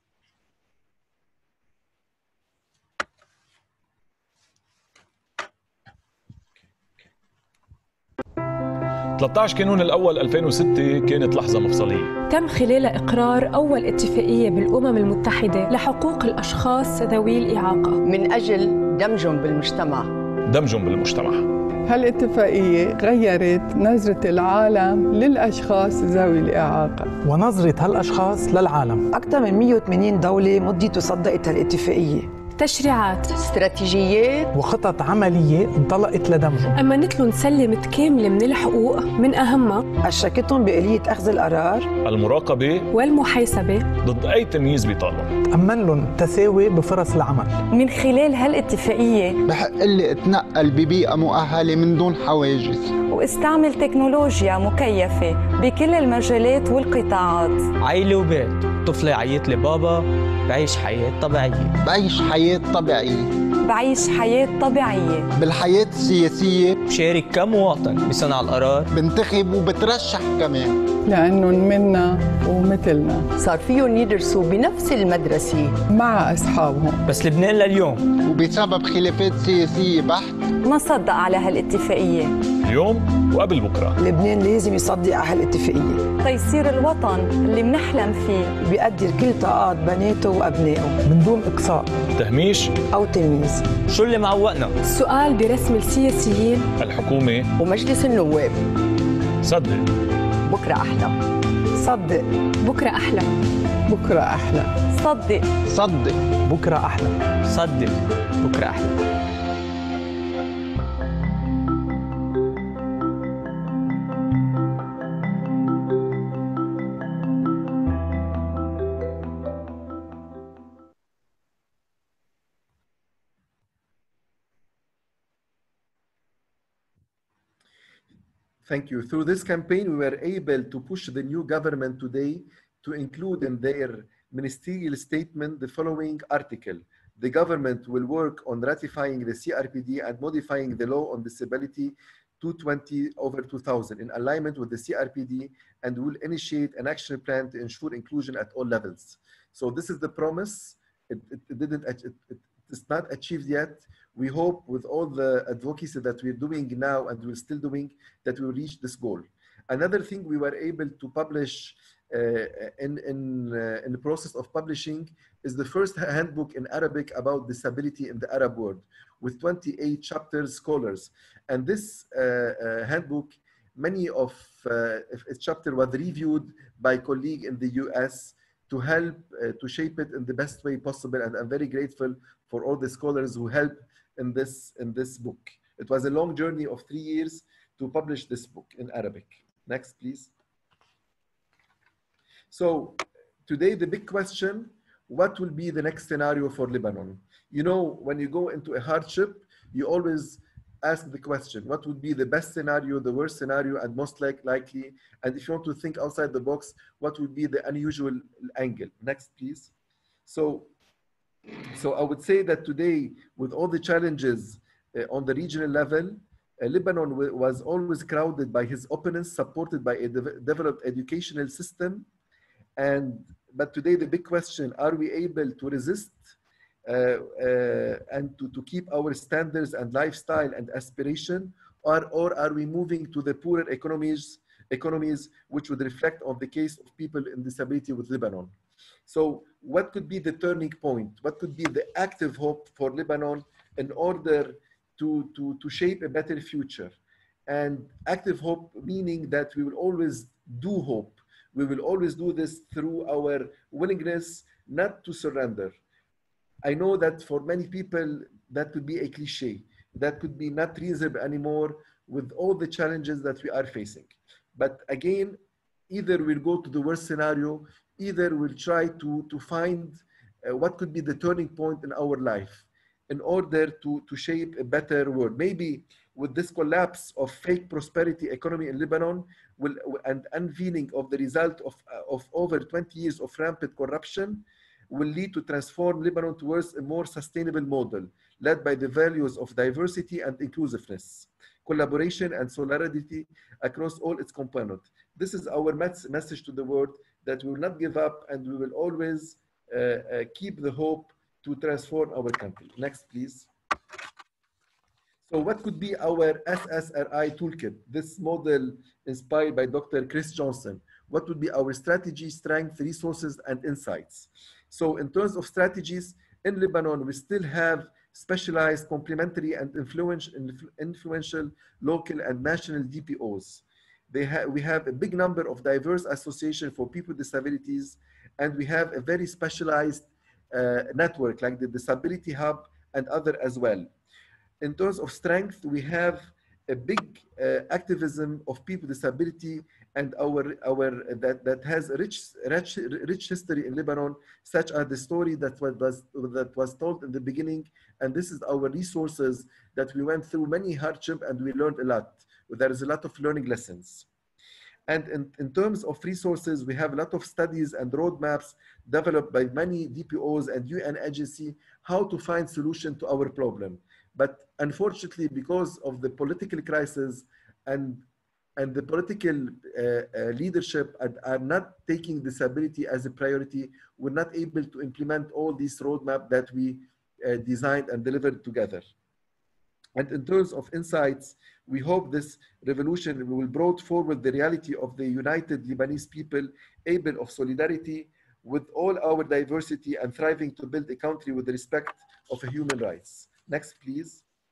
ثلاثة عشر كانون الأول ألفين وستة كانت لحظة مفصلية. تم خلالها إقرار أول اتفاقية بالأمم المتحدة لحقوق الأشخاص ذوي الإعاقة من أجل دمجهم بالمجتمع. دمجهم بالمجتمع. هالاتفاقية غيرت نظرة العالم للأشخاص ذوي الإعاقة ونظرة هالأشخاص للعالم. أكثر من مئة وثمانين دولة مضيت وصدقت هالاتفاقية. تشريعات، استراتيجيات وخطط عملية انطلقت لدمجهم. أما نتلو نسلم كاملة من الحقوق من أهمها أشركتهم بآلية أخذ القرار، المراقبة والمحاسبة ضد أي تمييز بيطالهم. تأمن لهم تساوي بفرص العمل. من خلال هالاتفاقية بحق لي اتنقل ببيئة مؤهلة من دون حواجز واستعمل تكنولوجيا مكيفة بكل المجالات والقطاعات. عائلة وبيت، طفلة عيط لي بابا، بعيش حياة طبيعية. بعيش حياة طبيعية. بعيش حياة طبيعية. بالحياة السياسية بشارك كمواطن بصنع القرار. بنتخب وبترشح كمان. لأنهم منا ومثلنا. صار فيهم يدرسوا بنفس المدرسة مع أصحابهم. بس لبنان لليوم وبسبب خلافات سياسية بحت ما صدق على هالاتفاقية. اليوم وقبل بكرة لبنان لازم يصدق على هالاتفاقية تيصير الوطن اللي منحلم فيه بيقدر كل طاقات بناته وأبنائه من دون إقصاء، تهميش أو تمييز. شو اللي معوقنا؟ السؤال برسم السياسيين، الحكومة ومجلس النواب. صدق بكرة أحلى. صدق بكرة أحلى. بكرة أحلى. صدق صدق بكرة أحلى. صدق بكرة أحلى. Thank you. Through this campaign, we were able to push the new government today to include in their ministerial statement the following article. The government will work on ratifying the C R P D and modifying the law on disability two twenty over two thousand in alignment with the C R P D and will initiate an action plan to ensure inclusion at all levels. So this is the promise. It, it, it didn't, it, it, it's not achieved yet. We hope with all the advocacy that we're doing now and we're still doing that we'll reach this goal. Another thing we were able to publish uh, in, in, uh, in the process of publishing is the first handbook in Arabic about disability in the Arab world with twenty-eight chapters, scholars. And this uh, uh, handbook, many of uh, its chapter was reviewed by colleague in the U S to help uh, to shape it in the best way possible. And I'm very grateful for all the scholars who helped in this, in this book. It was a long journey of three years to publish this book in Arabic. Next, please. So today, the big question, what will be the next scenario for Lebanon? You know, when you go into a hardship, you always ask the question, what would be the best scenario, the worst scenario, and most like, likely? And if you want to think outside the box, what would be the unusual angle? Next, please. So, so I would say that today, with all the challenges uh, on the regional level, Uh, Lebanon was always crowded by his opponents, supported by a de developed educational system. And, but today the big question, are we able to resist uh, uh, and to, to keep our standards and lifestyle and aspiration, or, or are we moving to the poorer economies, economies which would reflect on the case of people in disability with Lebanon? So what could be the turning point? What could be the active hope for Lebanon in order to, to, to shape a better future? And active hope meaning that we will always do hope. We will always do this through our willingness not to surrender. I know that for many people, that could be a cliche. That could be not reasonable anymore with all the challenges that we are facing. But again, either we'll go to the worst scenario, either we'll try to, to find uh, what could be the turning point in our life in order to, to shape a better world. Maybe with this collapse of fake prosperity economy in Lebanon will, and unveiling of the result of, uh, of over twenty years of rampant corruption will lead to transform Lebanon towards a more sustainable model led by the values of diversity and inclusiveness, collaboration and solidarity across all its components. This is our message to the world, that we will not give up and we will always uh, uh, keep the hope to transform our country. Next, please. So what could be our S S R I toolkit? This model inspired by Doctor Chris Johnson. What would be our strategy, strength, resources, and insights? So in terms of strategies, in Lebanon, we still have specialized, complementary, and influential, influential local and national D P Os. They ha we have a big number of diverse associations for people with disabilities, and we have a very specialized uh, network like the Disability Hub and other as well. In terms of strength, we have a big uh, activism of people with disability and our, our, that, that has a rich, rich, rich history in Lebanon, such as the story that was, that was told in the beginning. And this is our resources that we went through many hardship and we learned a lot. There is a lot of learning lessons. And in, in terms of resources, we have a lot of studies and roadmaps developed by many D P Os and U N agencies, how to find solution to our problem. But unfortunately, because of the political crisis and, and the political uh, uh, leadership are, are not taking disability as a priority, we're not able to implement all these roadmaps that we uh, designed and delivered together. And in terms of insights, we hope this revolution will bring forward the reality of the united Lebanese people, able of solidarity with all our diversity and thriving to build a country with the respect of human rights. Next, please.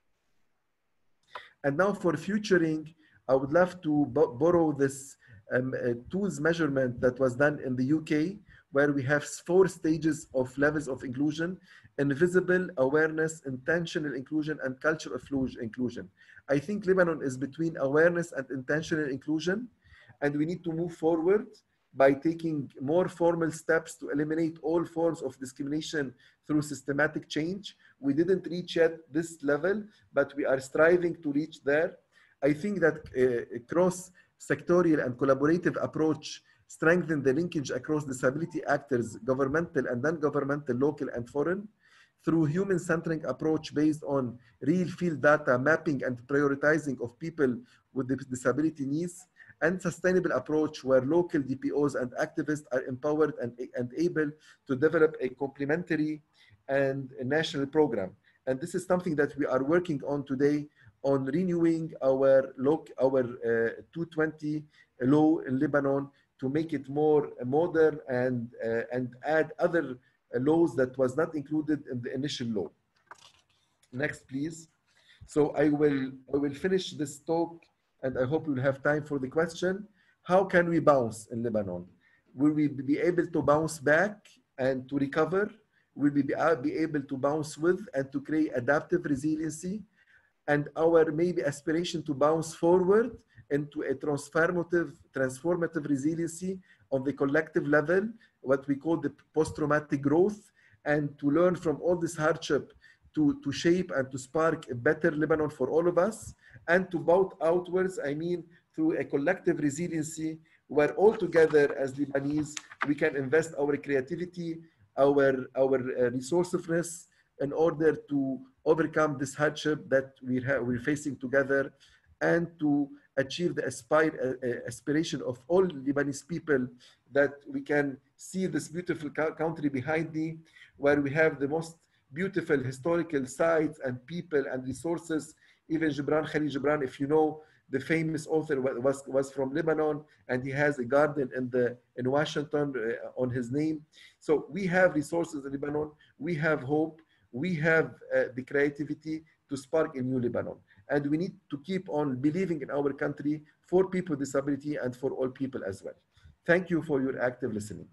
And now for futuring, I would love to borrow this um, uh, tools measurement that was done in the U K, where we have four stages of levels of inclusion: invisible, awareness, intentional inclusion, and cultural inclusion. I think Lebanon is between awareness and intentional inclusion, and we need to move forward by taking more formal steps to eliminate all forms of discrimination through systematic change. We didn't reach yet this level, but we are striving to reach there. I think that a cross-sectorial and collaborative approach strengthen the linkage across disability actors, governmental and non-governmental, local and foreign, through human-centric approach based on real field data mapping and prioritizing of people with disability needs, and sustainable approach where local D P Os and activists are empowered and, and able to develop a complementary and a national program. And this is something that we are working on today on renewing our, our uh, two twenty law in Lebanon to make it more modern and, uh, and add other laws that was not included in the initial law. Next, please. So I will, I will finish this talk, and I hope we'll have time for the question. How can we bounce in Lebanon? Will we be able to bounce back and to recover? Will we be able to bounce with and to create adaptive resiliency? And our maybe aspiration to bounce forward into a transformative, transformative resiliency on the collective level, what we call the post-traumatic growth, and to learn from all this hardship to, to shape and to spark a better Lebanon for all of us, and to bout outwards, I mean, through a collective resiliency where all together as Lebanese, we can invest our creativity, our, our uh, resourcefulness, in order to overcome this hardship that we're, we're facing together, and to achieve the aspire, uh, aspiration of all Lebanese people, that we can see this beautiful country behind me, where we have the most beautiful historical sites and people and resources. Even Gibran, Khalil Gibran, if you know, the famous author was, was from Lebanon, and he has a garden in, the, in Washington uh, on his name. So we have resources in Lebanon, we have hope, we have uh, the creativity to spark a new Lebanon. And we need to keep on believing in our country for people with disability and for all people as well. Thank you for your active listening.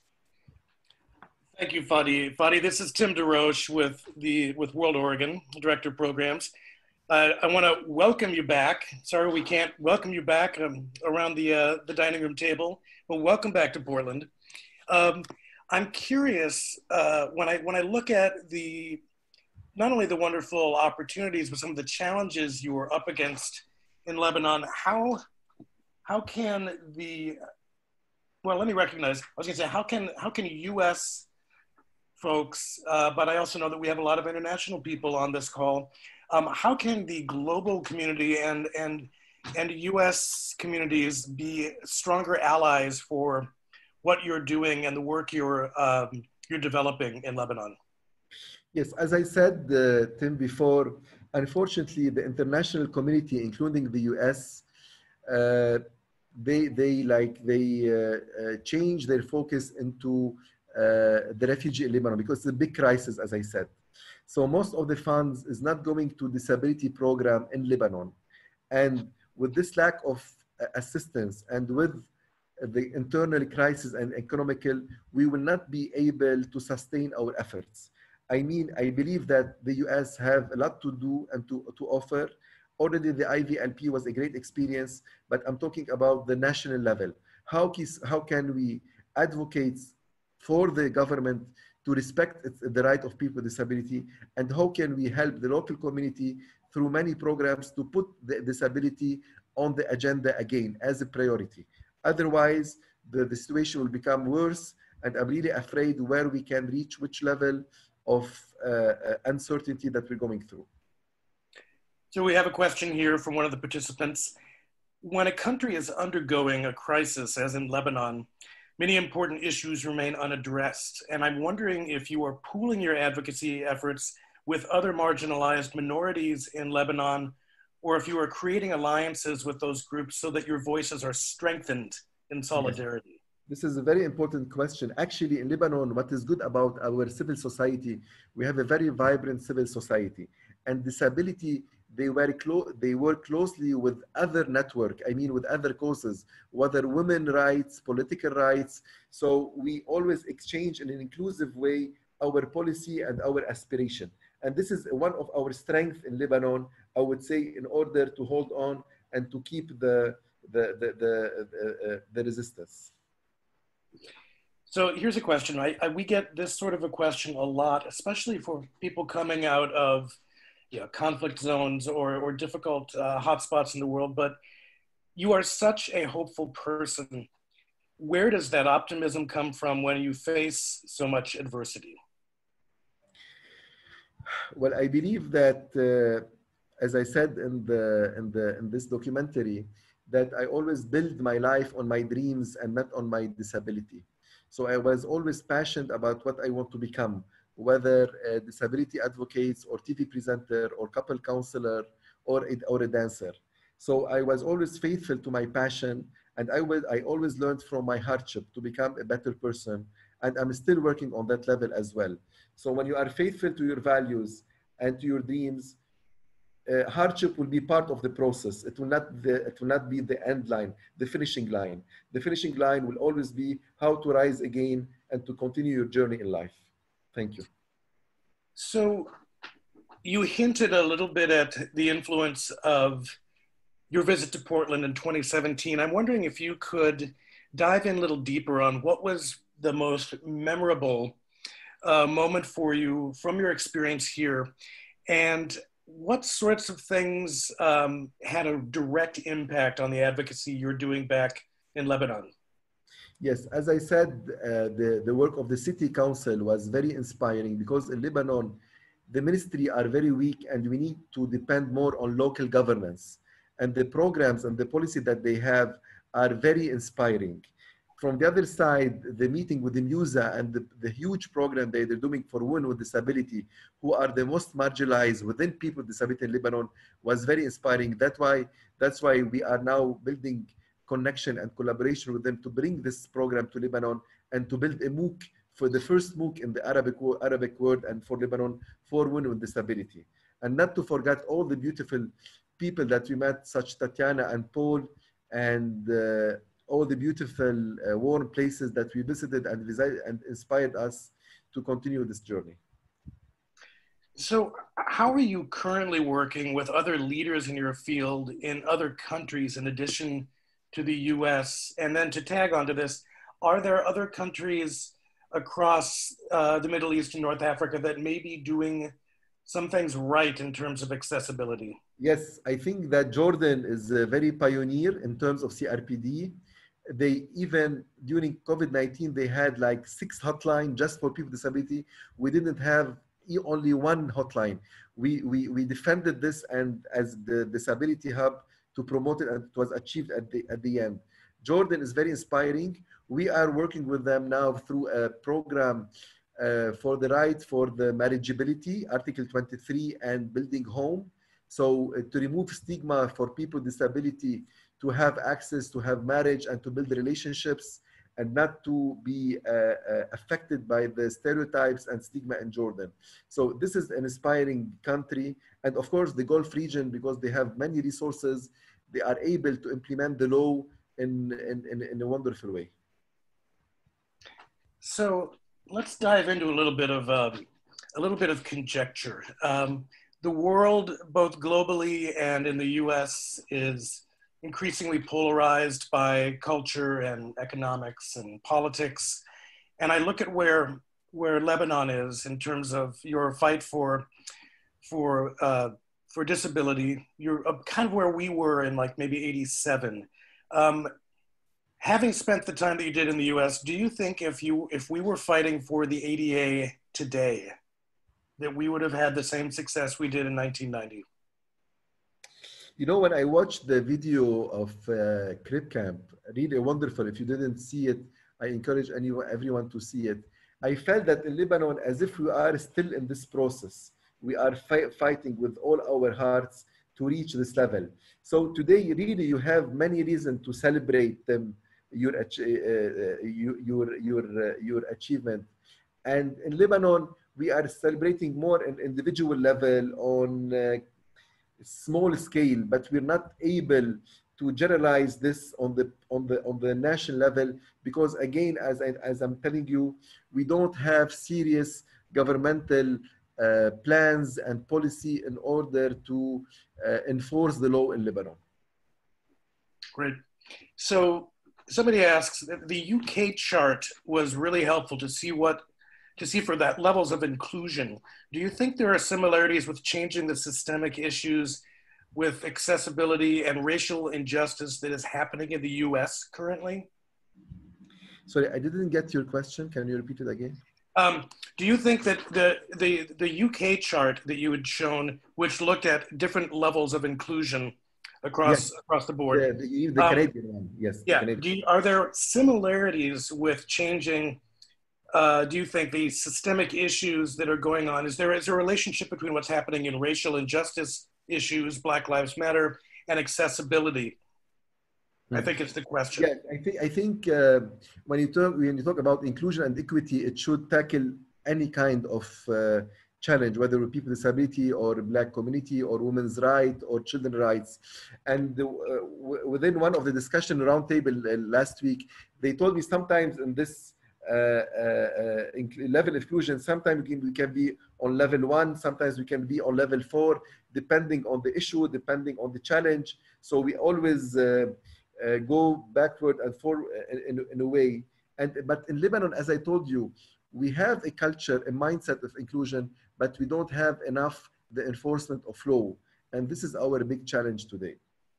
Thank you, Fadi. Fadi, this is Tim DeRoche with, the, with World Oregon, Director of Programs. Uh, I want to welcome you back. Sorry we can't welcome you back um, around the, uh, the dining room table, but welcome back to Portland. Um, I'm curious, uh, when, I, when I look at the, not only the wonderful opportunities, but some of the challenges you were up against in Lebanon, how, how can the, well, let me recognize, I was gonna say, how can, how can U S folks, uh, but I also know that we have a lot of international people on this call, Um, how can the global community and, and, and U S communities be stronger allies for what you're doing and the work you're, um, you're developing in Lebanon? Yes, as I said, uh, Tim, before, unfortunately, the international community, including the U S, uh, they, they, like, they uh, uh, change their focus into uh, the refugee in Lebanon, because it's a big crisis, as I said. So most of the funds is not going to disability program in Lebanon. And with this lack of assistance and with the internal crisis and economical, we will not be able to sustain our efforts. I mean, I believe that the U S have a lot to do and to, to offer. Already the I V L P was a great experience, but I'm talking about the national level. How, how can we advocate for the government to respect the right of people with disability, and how can we help the local community through many programs to put the disability on the agenda again as a priority. Otherwise, the, the situation will become worse, and I'm really afraid where we can reach which level of uh, uncertainty that we're going through. So we have a question here from one of the participants. When a country is undergoing a crisis, as in Lebanon, many important issues remain unaddressed. And I'm wondering if you are pooling your advocacy efforts with other marginalized minorities in Lebanon, or if you are creating alliances with those groups so that your voices are strengthened in solidarity. This is a very important question. Actually, in Lebanon, what is good about our civil society, we have a very vibrant civil society. And disability, they work, clo they work closely with other network, I mean with other causes, whether women rights, political rights. So we always exchange in an inclusive way our policy and our aspiration. And this is one of our strengths in Lebanon, I would say, in order to hold on and to keep the, the, the, the, uh, the resistance. So here's a question, right? We get this sort of a question a lot, especially for people coming out of you know, conflict zones or, or difficult uh, hotspots in the world, but you are such a hopeful person. Where does that optimism come from when you face so much adversity? Well, I believe that, uh, as I said in, the, in, the, in this documentary, that I always build my life on my dreams and not on my disability. So I was always passionate about what I want to become, whether a disability advocates or T V presenter or couple counselor or a, or a dancer. So I was always faithful to my passion, and I, will, I always learned from my hardship to become a better person, and I'm still working on that level as well. So when you are faithful to your values and to your dreams, uh, hardship will be part of the process. It will, not the, it will not be the end line, the finishing line. The finishing line will always be how to rise again and to continue your journey in life. Thank you. So you hinted a little bit at the influence of your visit to Portland in twenty seventeen. I'm wondering if you could dive in a little deeper on what was the most memorable uh, moment for you from your experience here, and what sorts of things um, had a direct impact on the advocacy you're doing back in Lebanon? Yes, as I said, uh, the, the work of the city council was very inspiring, because in Lebanon, the ministry are very weak and we need to depend more on local governance. And the programs and the policy that they have are very inspiring. From the other side, the meeting with the MUSA and the, the huge program that they're doing for women with disability, who are the most marginalized within people with disability in Lebanon, was very inspiring. That's why, that's why we are now building connection and collaboration with them to bring this program to Lebanon and to build a MOOC for the first MOOC in the Arabic, Arabic world and for Lebanon for women with disability. And not to forget all the beautiful people that we met, such Tatiana and Paul, and uh, all the beautiful uh, warm places that we visited and visited and inspired us to continue this journey. So how are you currently working with other leaders in your field in other countries in addition to the U S? And then to tag onto this, are there other countries across uh, the Middle East and North Africa that may be doing some things right in terms of accessibility? Yes, I think that Jordan is a very pioneer in terms of C R P D. They even, during COVID nineteen, they had like six hotlines just for people with disability. We didn't have only one hotline. We, we, we defended this and as the disability hub to promote it, and it was achieved at the, at the end. Jordan is very inspiring. We are working with them now through a program uh, for the right for the marriageability, Article twenty-three, and building home. So uh, to remove stigma for people with disability, to have access to have marriage and to build relationships and not to be uh, uh, affected by the stereotypes and stigma in Jordan. So this is an inspiring country. And of course, the Gulf region, because they have many resources, they are able to implement the law in, in, in, in a wonderful way. So let's dive into a little bit of, um, a little bit of conjecture. Um, the world, both globally and in the U S, is increasingly polarized by culture and economics and politics. And I look at where, where Lebanon is in terms of your fight for, for, uh, for disability. You're kind of where we were in like maybe eighty-seven. Um, having spent the time that you did in the U S, do you think if, you, if we were fighting for the A D A today, that we would have had the same success we did in nineteen ninety? You know, when I watched the video of uh, Crip Camp, really wonderful. If you didn't see it, I encourage anyone, everyone to see it. I felt that in Lebanon, as if we are still in this process. We are fi fighting with all our hearts to reach this level. So today, really, you have many reasons to celebrate them, your, uh, your, your, uh, your achievement. And in Lebanon, we are celebrating more on individual level, on uh, small scale, but we're not able to generalize this on the on the on the national level because, again, as I, as I'm telling you, we don't have serious governmental uh, plans and policy in order to uh, enforce the law in Lebanon. Great. So somebody asks, the U K chart was really helpful to see what to see for that levels of inclusion. Do you think there are similarities with changing the systemic issues with accessibility and racial injustice that is happening in the U S currently? Sorry, I didn't get your question. Can you repeat it again? Um, do you think that the, the, the U K chart that you had shown, which looked at different levels of inclusion across, yes. across the board? Yeah, the, the um, Canadian one, yes. Yeah, Canadian. do you, are there similarities with changing Uh, do you think the systemic issues that are going on, is there, is there a relationship between what's happening in racial injustice issues, Black Lives Matter, and accessibility? I think it's the question. Yeah, I think, I think uh, when, you talk, when you talk about inclusion and equity, it should tackle any kind of uh, challenge, whether with people with disability or Black community or women's rights or children's rights. And the, uh, within one of the discussion roundtable uh, last week, they told me sometimes in this Uh, uh, uh, level of inclusion, sometimes we can, we can be on level one, sometimes we can be on level four, depending on the issue, depending on the challenge. So we always uh, uh, go backward and forward in, in a way. And, but in Lebanon, as I told you, we have a culture, a mindset of inclusion, but we don't have enough the enforcement of law. And this is our big challenge today.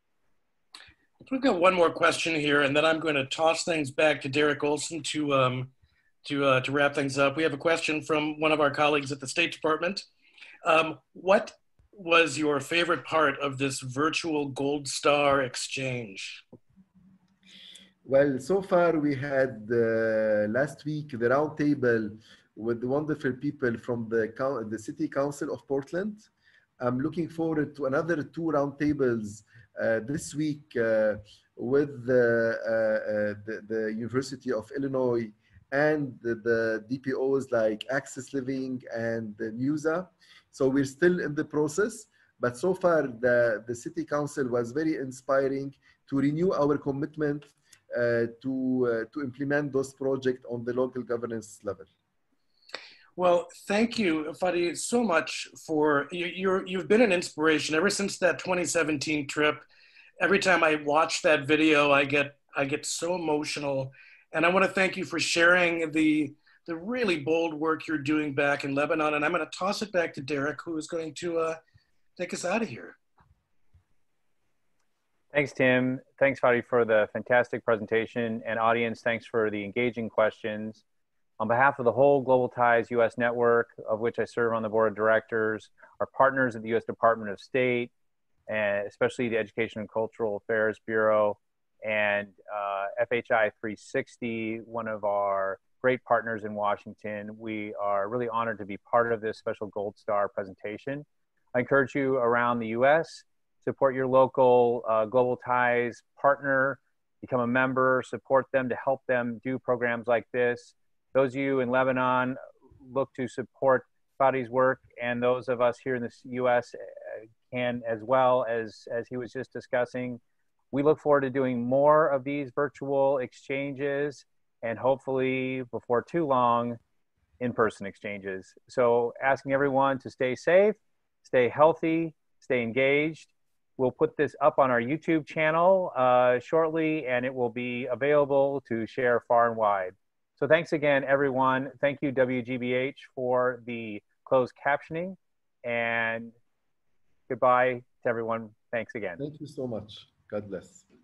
We've got one more question here, and then I'm going to toss things back to Derek Olson to, um, to, uh, to wrap things up. We have a question from one of our colleagues at the State Department. Um, what was your favorite part of this virtual Gold Star exchange? Well, so far we had uh, last week the roundtable with the wonderful people from the, the City Council of Portland. I'm looking forward to another two roundtables uh, this week uh, with the, uh, uh, the, the University of Illinois and the, the D P Os like Access Living and the MUSA. So we're still in the process, but so far the, the City Council was very inspiring to renew our commitment uh, to, uh, to implement those projects on the local governance level. Well, thank you, Fadi, so much for, you, you're, you've been an inspiration ever since that twenty seventeen trip. Every time I watch that video, I get, I get so emotional. And I want to thank you for sharing the, the really bold work you're doing back in Lebanon. And I'm going to toss it back to Derek, who is going to uh, take us out of here. Thanks, Tim. Thanks, Fadi, for the fantastic presentation. And audience, thanks for the engaging questions. On behalf of the whole Global Ties U S network, of which I serve on the board of directors, our partners at the U S Department of State, and especially the Education and Cultural Affairs Bureau, and uh, F H I three sixty, one of our great partners in Washington, we are really honored to be part of this special Gold Star presentation. I encourage you around the U S, support your local uh, Global Ties partner, become a member, support them to help them do programs like this. Those of you in Lebanon, look to support Fadi's work, and those of us here in the U S can as well, as, as he was just discussing. We look forward to doing more of these virtual exchanges and hopefully before too long, in-person exchanges. So asking everyone to stay safe, stay healthy, stay engaged. We'll put this up on our YouTube channel uh, shortly, and it will be available to share far and wide. So thanks again, everyone. Thank you, W G B H, for the closed captioning, and goodbye to everyone. Thanks again. Thank you so much. God bless.